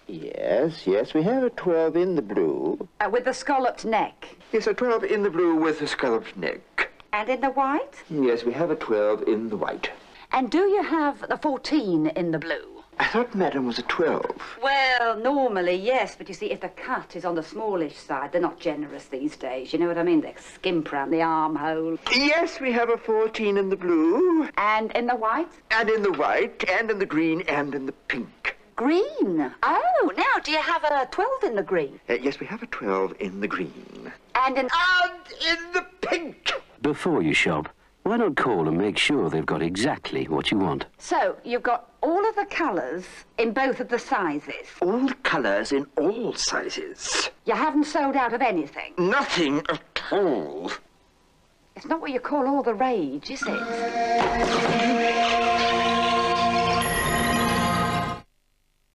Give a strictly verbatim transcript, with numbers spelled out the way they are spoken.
Yes, yes, we have a twelve in the blue. Uh, with the scalloped neck. Yes, a twelve in the blue with a scalloped neck. And in the white? Yes, we have a twelve in the white. And do you have the fourteen in the blue? I thought Madam was a twelve. Well, normally, yes, but you see, if the cut is on the smallish side, they're not generous these days, you know what I mean? They skimp round the armhole. Yes, we have a fourteen in the blue. And in the white? And in the white, and in the green, and in the pink. Green? Oh, now, do you have a twelve in the green? Uh, yes, we have a twelve in the green. And in... And in the pink! Before you shop, why not call and make sure they've got exactly what you want? So, you've got all of the colours in both of the sizes? All the colours in all sizes. You haven't sold out of anything? Nothing at all. It's not what you call all the rage, is it?